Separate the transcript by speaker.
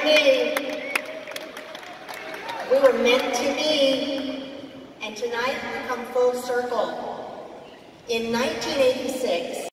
Speaker 1: be. We were meant to be. And tonight we come full circle. In 1986,